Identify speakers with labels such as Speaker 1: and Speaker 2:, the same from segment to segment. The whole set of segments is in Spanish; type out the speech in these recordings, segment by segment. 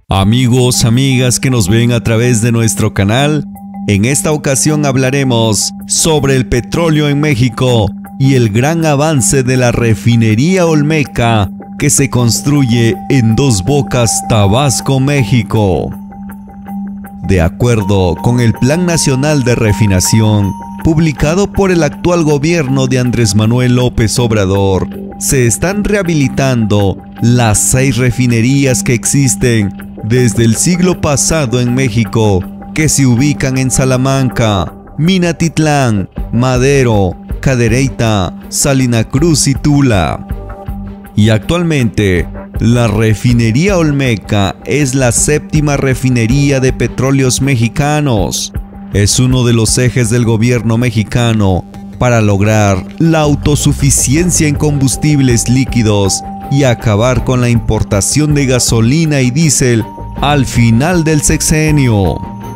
Speaker 1: Amigos, amigas que nos ven a través de nuestro canal, en esta ocasión hablaremos sobre el petróleo en México y el gran avance de la refinería Olmeca que se construye en Dos Bocas, Tabasco, México. De acuerdo con el Plan Nacional de Refinación, publicado por el actual gobierno de Andrés Manuel López Obrador, se están rehabilitando las 6 refinerías que existen desde el siglo pasado en México, que se ubican en Salamanca, Minatitlán, Madero, Cadereyta, Salina Cruz y Tula. Y actualmente, la refinería Olmeca es la 7ª refinería de petróleos mexicanos. Es uno de los ejes del gobierno mexicano para lograr la autosuficiencia en combustibles líquidos y acabar con la importación de gasolina y diésel al final del sexenio.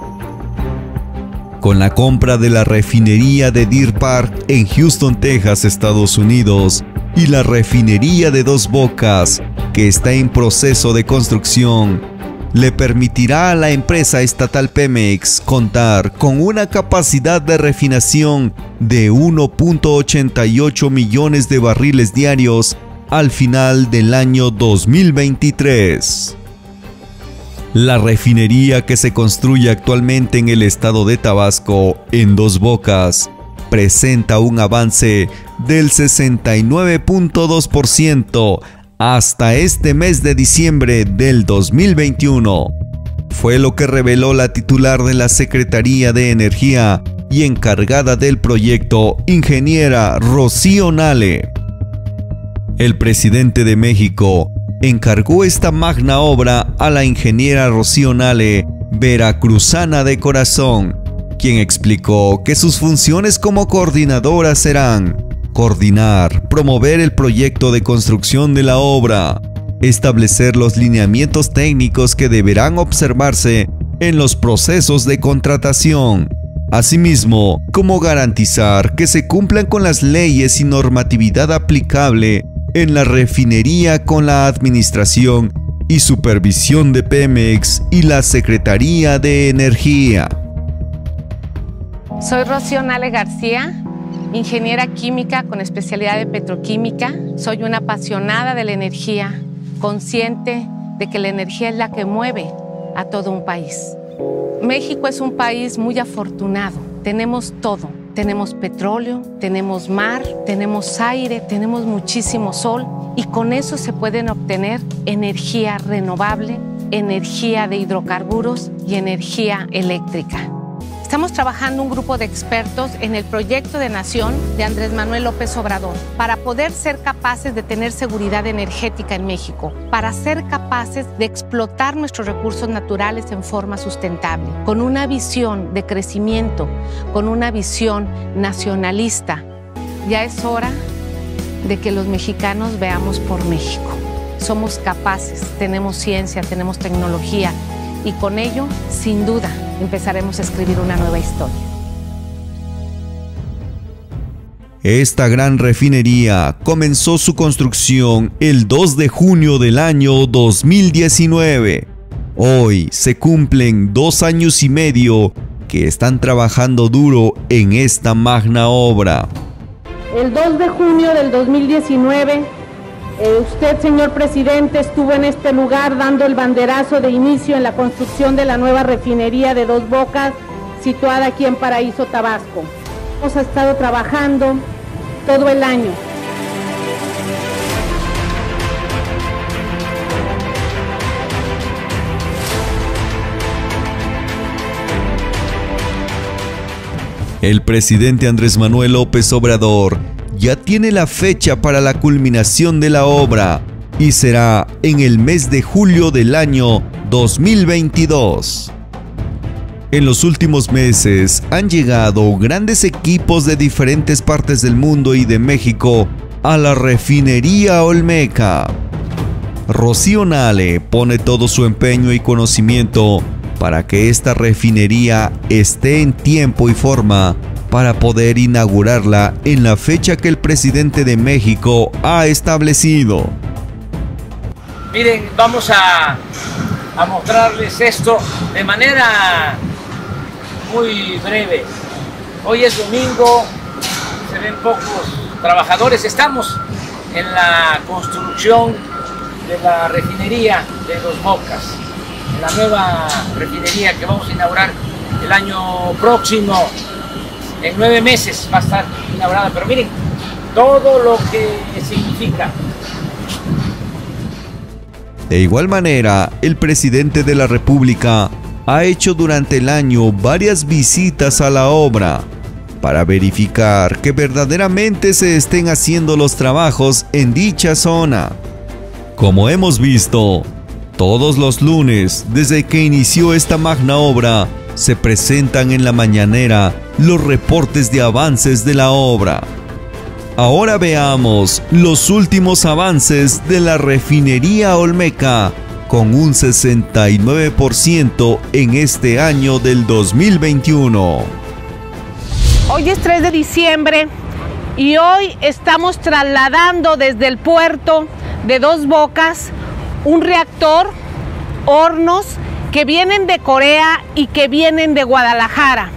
Speaker 1: Con la compra de la refinería de Deer Park en Houston, Texas, Estados Unidos, y la refinería de Dos Bocas, que está en proceso de construcción, le permitirá a la empresa estatal Pemex contar con una capacidad de refinación de 1.88 millones de barriles diarios al final del año 2023. La refinería que se construye actualmente en el estado de Tabasco, en Dos Bocas, presenta un avance del 69.2% hasta este mes de diciembre del 2021. Fue lo que reveló la titular de la Secretaría de Energía y encargada del proyecto, ingeniera Rocío Nale. El presidente de México encargó esta magna obra a la ingeniera Rocío Nale, veracruzana de corazón, quien explicó que sus funciones como coordinadora serán coordinar, promover el proyecto de construcción de la obra, establecer los lineamientos técnicos que deberán observarse en los procesos de contratación, asimismo, como garantizar que se cumplan con las leyes y normatividad aplicable en la refinería con la administración y supervisión de Pemex y la Secretaría de Energía.
Speaker 2: Soy Rocío Nale García, ingeniera química con especialidad de petroquímica. Soy una apasionada de la energía, consciente de que la energía es la que mueve a todo un país. México es un país muy afortunado, tenemos todo. Tenemos petróleo, tenemos mar, tenemos aire, tenemos muchísimo sol y con eso se pueden obtener energía renovable, energía de hidrocarburos y energía eléctrica. Estamos trabajando un grupo de expertos en el proyecto de nación de Andrés Manuel López Obrador para poder ser capaces de tener seguridad energética en México, para ser capaces de explotar nuestros recursos naturales en forma sustentable, con una visión de crecimiento, con una visión nacionalista. Ya es hora de que los mexicanos veamos por México. Somos capaces, tenemos ciencia, tenemos tecnología y con ello, sin duda, empezaremos a escribir una nueva historia.
Speaker 1: Esta gran refinería comenzó su construcción el 2 de junio del año 2019. Hoy se cumplen 2 años y medio que están trabajando duro en esta magna obra.
Speaker 3: El 2 de junio del 2019, usted, señor presidente, estuvo en este lugar dando el banderazo de inicio en la construcción de la nueva refinería de Dos Bocas, situada aquí en Paraíso, Tabasco. Hemos estado trabajando todo el año.
Speaker 1: El presidente Andrés Manuel López Obrador ya tiene la fecha para la culminación de la obra y será en el mes de julio del año 2022. En los últimos meses han llegado grandes equipos de diferentes partes del mundo y de México a la refinería Olmeca. Rocío Nale pone todo su empeño y conocimiento para que esta refinería esté en tiempo y forma para poder inaugurarla en la fecha que el presidente de México ha establecido.
Speaker 4: Miren, vamos a a mostrarles esto de manera muy breve. Hoy es domingo, se ven pocos trabajadores, estamos en la construcción de la refinería de Dos Bocas, la nueva refinería que vamos a inaugurar el año próximo. En 9 meses va a estar inaugurada, pero miren todo lo que significa.
Speaker 1: De igual manera, el presidente de la República ha hecho durante el año varias visitas a la obra para verificar que verdaderamente se estén haciendo los trabajos en dicha zona. Como hemos visto, todos los lunes, desde que inició esta magna obra, se presentan en la mañanera los reportes de avances de la obra. Ahora veamos los últimos avances de la refinería Olmeca, con un 69% en este año del 2021.
Speaker 3: Hoy es 3 de diciembre y hoy estamos trasladando desde el puerto de Dos Bocas un reactor, hornos que vienen de Corea y que vienen de Guadalajara.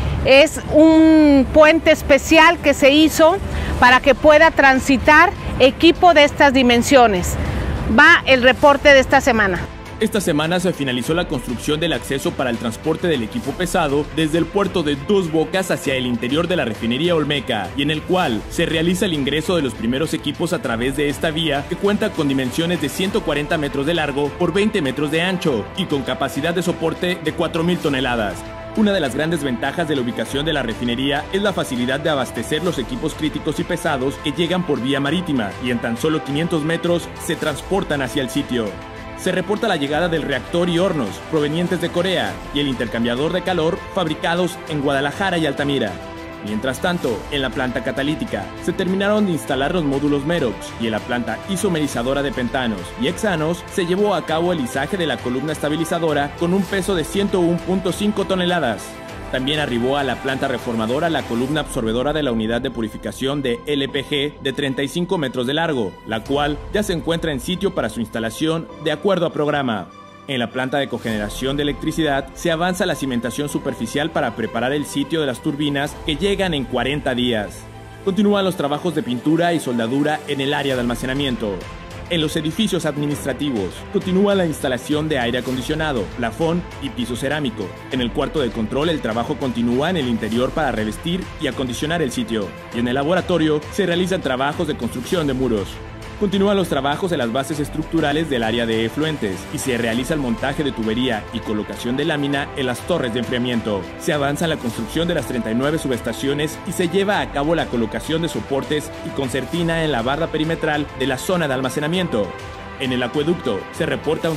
Speaker 3: Es un puente especial que se hizo para que pueda transitar equipo de estas dimensiones. Va el reporte de esta semana.
Speaker 5: Esta semana se finalizó la construcción del acceso para el transporte del equipo pesado desde el puerto de Dos Bocas hacia el interior de la refinería Olmeca, y en el cual se realiza el ingreso de los primeros equipos a través de esta vía, que cuenta con dimensiones de 140 metros de largo por 20 metros de ancho y con capacidad de soporte de 4.000 toneladas. Una de las grandes ventajas de la ubicación de la refinería es la facilidad de abastecer los equipos críticos y pesados que llegan por vía marítima y en tan solo 500 metros se transportan hacia el sitio. Se reporta la llegada del reactor y hornos provenientes de Corea y el intercambiador de calor fabricados en Guadalajara y Altamira. Mientras tanto, en la planta catalítica se terminaron de instalar los módulos Merox y en la planta isomerizadora de pentanos y hexanos se llevó a cabo el izaje de la columna estabilizadora con un peso de 101.5 toneladas. También arribó a la planta reformadora la columna absorbedora de la unidad de purificación de LPG de 35 metros de largo, la cual ya se encuentra en sitio para su instalación de acuerdo a programa. En la planta de cogeneración de electricidad se avanza la cimentación superficial para preparar el sitio de las turbinas que llegan en 40 días. Continúan los trabajos de pintura y soldadura en el área de almacenamiento. En los edificios administrativos, continúa la instalación de aire acondicionado, plafón y piso cerámico. En el cuarto de control, el trabajo continúa en el interior para revestir y acondicionar el sitio. Y en el laboratorio, se realizan trabajos de construcción de muros. Continúan los trabajos en las bases estructurales del área de efluentes y se realiza el montaje de tubería y colocación de lámina en las torres de enfriamiento. Se avanza en la construcción de las 39 subestaciones y se lleva a cabo la colocación de soportes y concertina en la barra perimetral de la zona de almacenamiento. En el acueducto se reporta un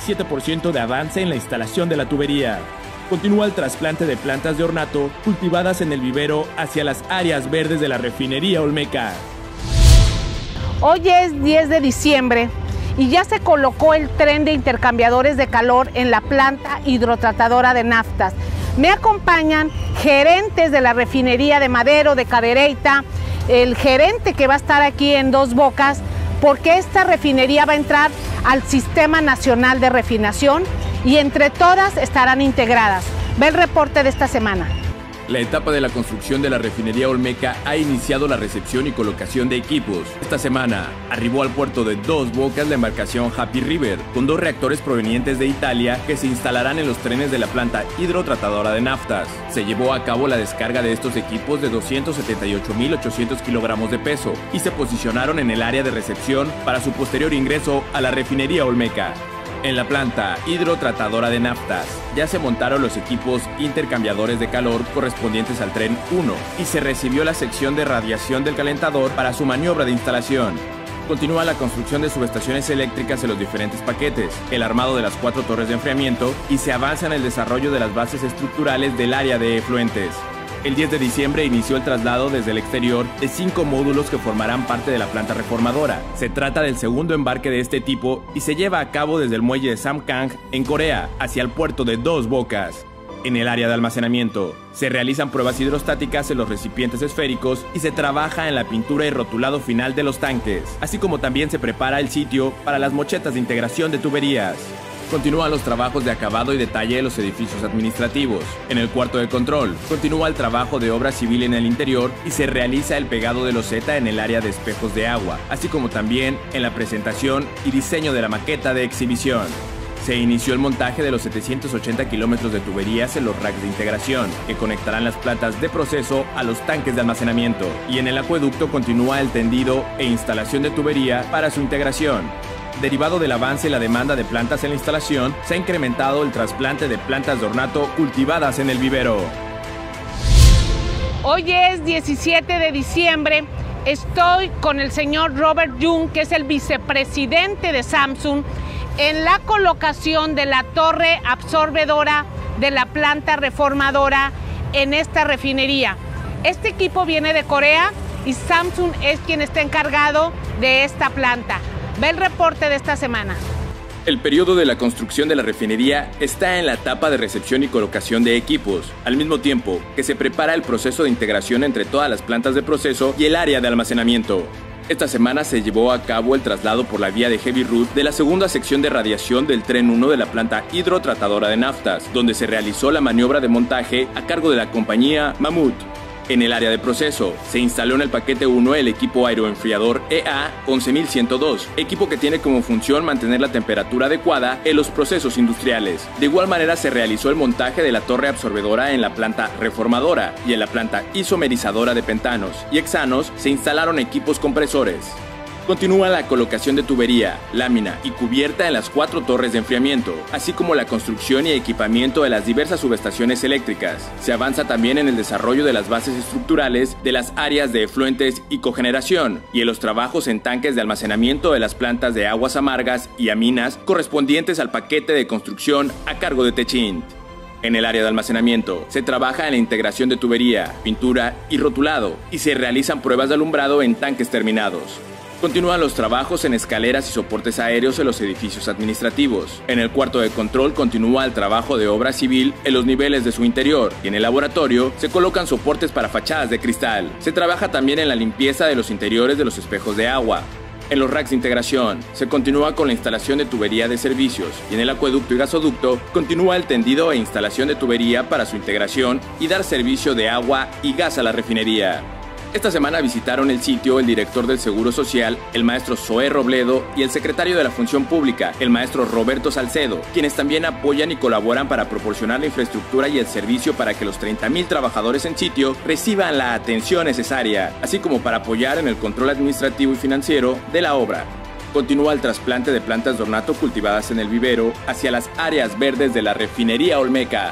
Speaker 5: 67% de avance en la instalación de la tubería. Continúa el trasplante de plantas de ornato cultivadas en el vivero hacia las áreas verdes de la refinería Olmeca.
Speaker 3: Hoy es 10 de diciembre y ya se colocó el tren de intercambiadores de calor en la planta hidrotratadora de naftas. Me acompañan gerentes de la refinería de Madero, de Cadereyta, el gerente que va a estar aquí en Dos Bocas, porque esta refinería va a entrar al Sistema Nacional de Refinación y entre todas estarán integradas. Ve el reporte de esta semana.
Speaker 5: La etapa de la construcción de la refinería Olmeca ha iniciado la recepción y colocación de equipos. Esta semana arribó al puerto de Dos Bocas la embarcación Happy River, con 2 reactores provenientes de Italia que se instalarán en los trenes de la planta hidrotratadora de naftas. Se llevó a cabo la descarga de estos equipos de 278.800 kilogramos de peso y se posicionaron en el área de recepción para su posterior ingreso a la refinería Olmeca. En la planta hidrotratadora de naftas ya se montaron los equipos intercambiadores de calor correspondientes al tren 1 y se recibió la sección de radiación del calentador para su maniobra de instalación. Continúa la construcción de subestaciones eléctricas en los diferentes paquetes, el armado de las 4 torres de enfriamiento y se avanza en el desarrollo de las bases estructurales del área de efluentes. El 10 de diciembre inició el traslado desde el exterior de 5 módulos que formarán parte de la planta reformadora. Se trata del segundo embarque de este tipo y se lleva a cabo desde el muelle de Samkang en Corea hacia el puerto de Dos Bocas. En el área de almacenamiento, se realizan pruebas hidrostáticas en los recipientes esféricos y se trabaja en la pintura y rotulado final de los tanques, así como también se prepara el sitio para las mochetas de integración de tuberías. Continúan los trabajos de acabado y detalle de los edificios administrativos. En el cuarto de control, continúa el trabajo de obra civil en el interior y se realiza el pegado de loseta en el área de espejos de agua, así como también en la presentación y diseño de la maqueta de exhibición. Se inició el montaje de los 780 kilómetros de tuberías en los racks de integración, que conectarán las plantas de proceso a los tanques de almacenamiento. Y en el acueducto continúa el tendido e instalación de tubería para su integración. Derivado del avance en la demanda de plantas en la instalación, se ha incrementado el trasplante de plantas de ornato cultivadas en el vivero.
Speaker 3: Hoy es 17 de diciembre. Estoy con el señor Robert Jung, que es el vicepresidente de Samsung, en la colocación de la torre absorbedora de la planta reformadora en esta refinería. Este equipo viene de Corea y Samsung es quien está encargado de esta planta. Ve el reporte de esta semana.
Speaker 5: El periodo de la construcción de la refinería está en la etapa de recepción y colocación de equipos, al mismo tiempo que se prepara el proceso de integración entre todas las plantas de proceso y el área de almacenamiento. Esta semana se llevó a cabo el traslado por la vía de Heavy Route de la segunda sección de radiación del Tren 1 de la planta hidrotratadora de naftas, donde se realizó la maniobra de montaje a cargo de la compañía Mammoth. En el área de proceso, se instaló en el paquete 1 el equipo aeroenfriador EA 11102, equipo que tiene como función mantener la temperatura adecuada en los procesos industriales. De igual manera se realizó el montaje de la torre absorbedora en la planta reformadora y en la planta isomerizadora de pentanos y hexanos se instalaron equipos compresores. Continúa la colocación de tubería, lámina y cubierta en las 4 torres de enfriamiento, así como la construcción y equipamiento de las diversas subestaciones eléctricas. Se avanza también en el desarrollo de las bases estructurales de las áreas de efluentes y cogeneración, y en los trabajos en tanques de almacenamiento de las plantas de aguas amargas y aminas correspondientes al paquete de construcción a cargo de Techint. En el área de almacenamiento, se trabaja en la integración de tubería, pintura y rotulado, y se realizan pruebas de alumbrado en tanques terminados. Continúan los trabajos en escaleras y soportes aéreos en los edificios administrativos. En el cuarto de control continúa el trabajo de obra civil en los niveles de su interior y en el laboratorio se colocan soportes para fachadas de cristal. Se trabaja también en la limpieza de los interiores de los espejos de agua. En los racks de integración, se continúa con la instalación de tubería de servicios y en el acueducto y gasoducto continúa el tendido e instalación de tubería para su integración y dar servicio de agua y gas a la refinería. Esta semana visitaron el sitio el director del Seguro Social, el maestro Zoé Robledo, y el secretario de la Función Pública, el maestro Roberto Salcedo, quienes también apoyan y colaboran para proporcionar la infraestructura y el servicio para que los 30,000 trabajadores en sitio reciban la atención necesaria, así como para apoyar en el control administrativo y financiero de la obra. Continúa el trasplante de plantas de ornato cultivadas en el vivero hacia las áreas verdes de la refinería Olmeca.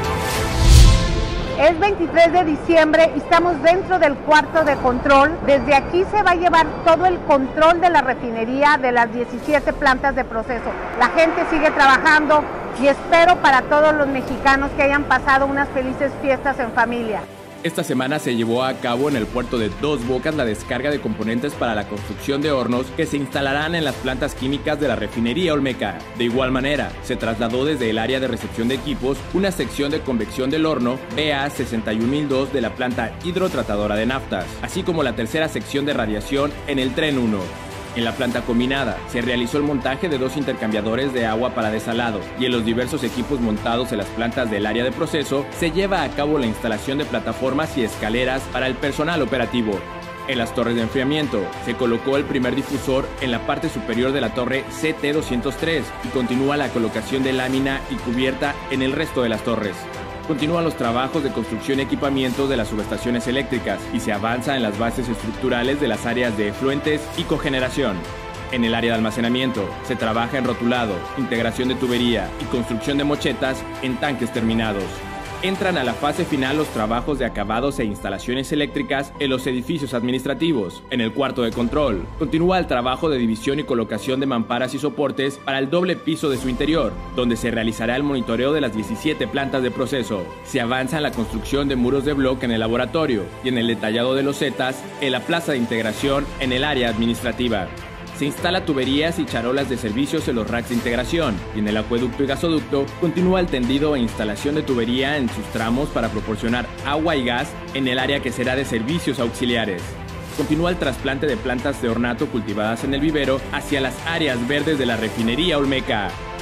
Speaker 3: Es 23 de diciembre y estamos dentro del cuarto de control. Desde aquí se va a llevar todo el control de la refinería de las 17 plantas de proceso. La gente sigue trabajando y espero para todos los mexicanos que hayan pasado unas felices fiestas en familia.
Speaker 5: Esta semana se llevó a cabo en el puerto de Dos Bocas la descarga de componentes para la construcción de hornos que se instalarán en las plantas químicas de la refinería Olmeca. De igual manera, se trasladó desde el área de recepción de equipos una sección de convección del horno BA 61002 de la planta hidrotratadora de naftas, así como la tercera sección de radiación en el Tren 1. En la planta combinada, se realizó el montaje de 2 intercambiadores de agua para desalado y en los diversos equipos montados en las plantas del área de proceso se lleva a cabo la instalación de plataformas y escaleras para el personal operativo. En las torres de enfriamiento, se colocó el primer difusor en la parte superior de la torre CT203 y continúa la colocación de lámina y cubierta en el resto de las torres. Continúan los trabajos de construcción y equipamiento de las subestaciones eléctricas y se avanza en las bases estructurales de las áreas de efluentes y cogeneración. En el área de almacenamiento, se trabaja en rotulado, integración de tubería y construcción de mochetas en tanques terminados. Entran a la fase final los trabajos de acabados e instalaciones eléctricas en los edificios administrativos. En el cuarto de control, continúa el trabajo de división y colocación de mamparas y soportes para el doble piso de su interior, donde se realizará el monitoreo de las 17 plantas de proceso. Se avanza en la construcción de muros de bloque en el laboratorio y en el detallado de losetas en la plaza de integración en el área administrativa. Se instala tuberías y charolas de servicios en los racks de integración y en el acueducto y gasoducto continúa el tendido e instalación de tubería en sus tramos para proporcionar agua y gas en el área que será de servicios auxiliares. Continúa el trasplante de plantas de ornato cultivadas en el vivero hacia las áreas verdes de la refinería Olmeca.